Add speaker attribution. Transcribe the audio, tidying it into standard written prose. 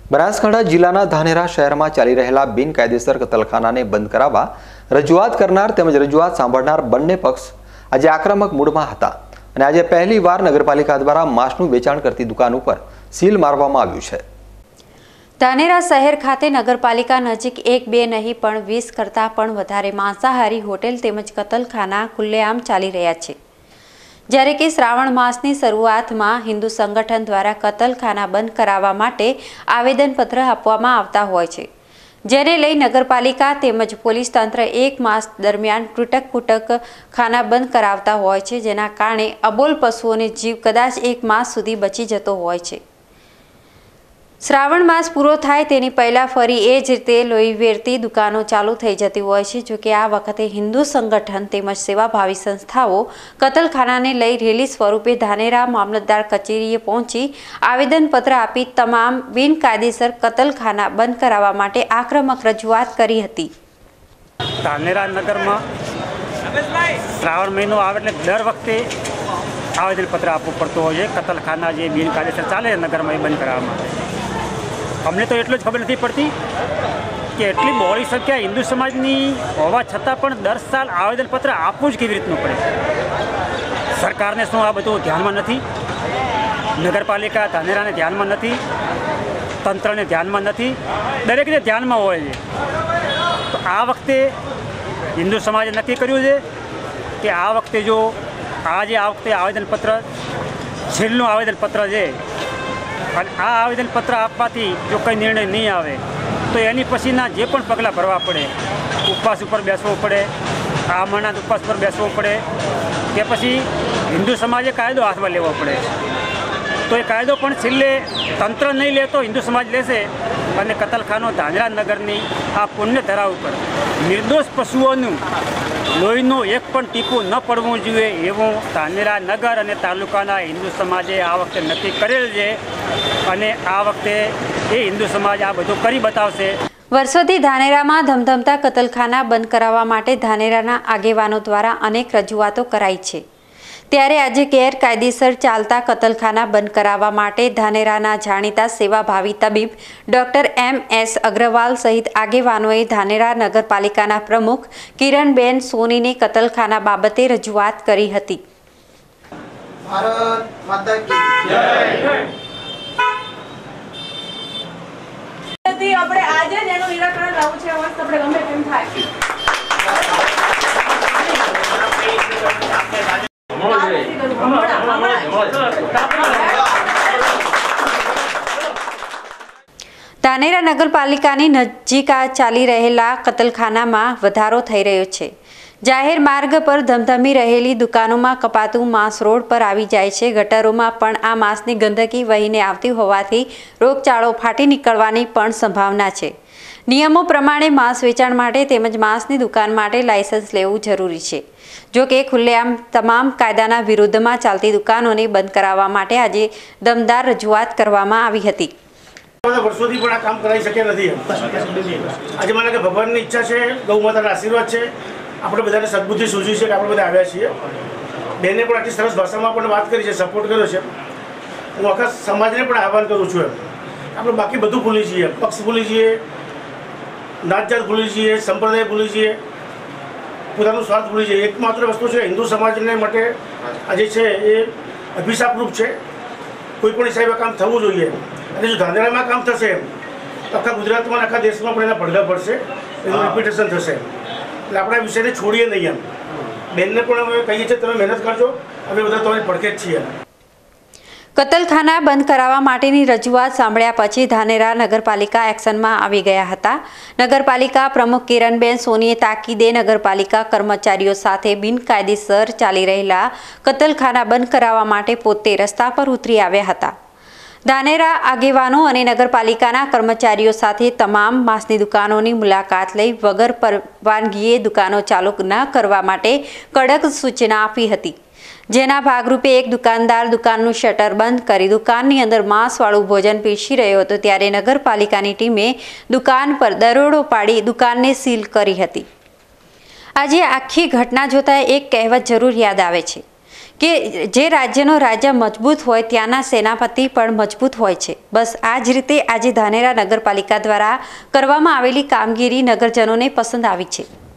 Speaker 1: બનાસકાંઠા જિલ્લાના ધાનેરા શહેરમાં ચાલી રહેલા બિનકાયદેસર કતલખાનાને બંધ કરાવવા રજૂઆત કરનાર તેમજ રજૂઆત સાંભળનાર બંને પક્ષ આજે આક્રમક મૂડમાં હતા અને આજે પહેલીવાર નગરપાલિકા દ્વારા માંસનું વેચાણ કરતી દુકાન ઉપર સીલ મારવામાં આવ્યું છે।
Speaker 2: ધાનેરા શહેર ખાતે નગરપાલિકા નજીક 1 2 નહીં પણ 20 કરતાં પણ વધારે માંસાહારી હોટેલ તેમજ કતલખાના ખુલ્લેઆમ ચાલી રહ્યા છે। જ્યારે કે શ્રાવણ માસની શરૂઆતમાં હિન્દુ સંગઠન દ્વારા કતલખાના બંધ કરાવવા માટે આવેદનપત્ર આપવામાં આવતા હોય છે, જેને લઈ નગરપાલિકા તેમજ પોલીસ તંત્ર 1 માસ દરમિયાન તૂટક ખાના બંધ કરાવતા હોય છે, જેના કારણે અબોલ પશુઓનો જીવ કદાચ 1 માસ સુધી બચી જતો હોય છે। શ્રાવણ માસ પૂરો થાય તેની પહેલા ફરી એ જ રીતે લોહી વેરતી દુકાનો ચાલુ થઈ જતી હોય છે। જો કે આ વખતે હિન્દુ સંગઠન તેમજ સેવાભાવી સંસ્થાઓ કતલખાનાને લઈ રેલી સ્વરૂપે ધાનેરા મામલતદાર કચેરીએ પહોંચી આવેદનપત્ર આપી તમામ બિનકાયદેસર કતલખાના બંધ કરાવવા માટે આક્રમક રજૂઆત કરી હતી।
Speaker 3: ધાનેરા નગરમાં શ્રાવણ મહિનો આવે એટલે દર વખતે આવેદનપત્ર આપવું પડતું હોય છે। કતલખાના જે બિનકાયદેસર ચાલે નગરમાં એ બંધ કરાવવા માટે અમને તો એટલું જ ખબર નથી પડતી કે એટલી બહોળી સંખ્યા હિન્દુ સમાજની હોવા છતાં પણ દર સાલ આવેદનપત્ર આપવું જ કેવી રીતનું પડે। સરકારને શું આ બધું ધ્યાનમાં નથી? નગરપાલિકા ધાનેરાને ધ્યાનમાં નથી? તંત્રને ધ્યાનમાં નથી? દરેકને ધ્યાનમાં હોય છે। તો આ વખતે હિન્દુ સમાજે નક્કી કર્યું છે કે આ વખતે જો આ વખતે આવેદનપત્ર છેલ્લું આવેદનપત્ર છે અને આ આવેદનપત્ર આપવાથી જો કંઈ નિર્ણય નહીં આવે તો એની પછીના જે પણ પગલાં ભરવા પડે, ઉપવાસ ઉપર બેસવું પડે, આમરણના ઉપવાસ પર બેસવું પડે કે પછી હિન્દુ સમાજે કાયદો હાથમાં લેવો પડે। તો એ કાયદો પણ છેલ્લે તંત્ર નહીં લે તો હિન્દુ સમાજ લેશે અને કતલખાનો ધાનેરા નગરની આ પુણ્ય ધરા ઉપર નિર્દોષ પશુઓનું લોહીનું એક પણ ટીપું ન પડવું જોઈએ એવું ધાનેરા નગર અને તાલુકાના હિન્દુ સમાજે આ વખતે નક્કી કરેલ છે અને આ વખતે એ હિન્દુ સમાજ આ બધું કરી બતાવશે।
Speaker 2: વર્ષોથી ધાનેરામાં ધમધમતા કતલખાના બંધ કરાવવા માટે ધાનેરાના આગેવાનો દ્વારા અનેક રજૂઆતો કરાઈ છે, ત્યારે આજે ગેરકાયદેસર ચાલતા કતલખાના બંધ કરાવવા માટે ધાનેરાના જાણીતા સેવાભાવી તબીબ ડોક્ટર MS અગ્રવાલ સહિત આગેવાનોએ ધાનેરા નગરપાલિકાના પ્રમુખ કિરણબેન સોનીને કતલખાના બાબતે રજૂઆત કરી હતી।
Speaker 4: ભારત માતા કી જય। આપણે આજે જ એનું નિરાકરણ લાવવું છે, અવશ્ય આપણે ગમે તેમ થાય।
Speaker 2: ધાનેરા નગરપાલિકાની નજીક ચાલી રહેલા કતલખાનામાં વધારો થઈ રહ્યો છે। જાહેર માર્ગ પર ધમધમી રહેલી દુકાનોમાં કપાતું માંસ રોડ પર આવી જાય છે। ગટરોમાં પણ આ માંસની ગંદકી વહીને આવતી હોવાથી રોગચાળો ફાટી નીકળવાની પણ સંભાવના છે। નિયમો પ્રમાણે માંસ વેચાણ માટે તેમજ માંસની દુકાન માટે લાયસન્સ લેવું જરૂરી છે। જો કે ખુલ્લેઆમ તમામ કાયદાના વિરુદ્ધમાં ચાલતી દુકાનોને બંધ કરાવવા માટે આજે દમદાર રજૂઆત કરવામાં આવી હતી।
Speaker 5: વર્ષોથી પણ આ કામ કરાવી શક્યા નથી। આજે મને કે ભગવાનની ઈચ્છા છે, ગૌ માતાના આશીર્વાદ છે, આપણે બધાને સદબુદ્ધિ સૂઝી છે કે આપણે બધા આવ્યા છીએ। બેને પણ આટલી સરસ ભાષામાં પણ વાત કરી છે, સપોર્ટ કર્યો છે। હું આખા સમાજને પણ આહ્વાન કરું છું આપણે બાકી બધું ભૂલી જઈએ, પક્ષ ભૂલી જઈએ, નાતજાત ભૂલી જઈએ, સંપ્રદાય ભૂલી જઈએ, પોતાનું સ્વાર્થ ભૂલી જઈએ। એકમાત્ર વસ્તુ છે હિન્દુ સમાજને માટે આજે છે એ અભિશાપરૂપ છે। કોઈ પણ હિસાબે કામ થવું જોઈએ અને જો ધાનેરામાં કામ થશે તો આખા ગુજરાતમાં આખા દેશમાં પણ એના પડઘા પડશે, એનું રિપીટેશન થશે। એટલે આપણે આ વિષયને છોડીએ નહીં। બેનને પણ અમે કહીએ છીએ તમે મહેનત કરજો, અમે બધા તમારી પડખે જ છીએ।
Speaker 2: કતલખાના બંધ કરાવવા માટેની રજૂઆત સાંભળ્યા પછી ધાનેરા નગરપાલિકા એક્શનમાં આવી ગયા હતા। નગરપાલિકા પ્રમુખ કિરણબેન સોનીએ તાકીદે નગરપાલિકા કર્મચારીઓ સાથે બિનકાયદેસર ચાલી રહેલા કતલખાના બંધ કરાવવા માટે પોતે રસ્તા પર ઉતરી આવ્યા હતા। ધાનેરા આગેવાનો અને નગરપાલિકાના કર્મચારીઓ સાથે તમામ માંસની દુકાનોની મુલાકાત લઈ વગર પરવાનગીએ દુકાનો ચાલુ ન કરવા માટે કડક સૂચના આપી હતી, જેના ભાગરૂપે એક દુકાનદાર દુકાનનું શટર બંધ કરી દુકાનની અંદર માંસવાળું ભોજન પીરસી રહ્યો હતો, ત્યારે નગરપાલિકાની ટીમે દુકાન પર દરોડો પાડી દુકાનને સીલ કરી હતી। આજે આખી ઘટના જોતા એક કહેવત જરૂર યાદ આવે છે કે જે રાજ્યનો રાજા મજબૂત હોય ત્યાંના સેનાપતિ પણ મજબૂત હોય છે. બસ આ જ રીતે આજે ધાનેરા નગરપાલિકા દ્વારા કરવામાં આવેલી કામગીરી નગરજનોને પસંદ આવી છે.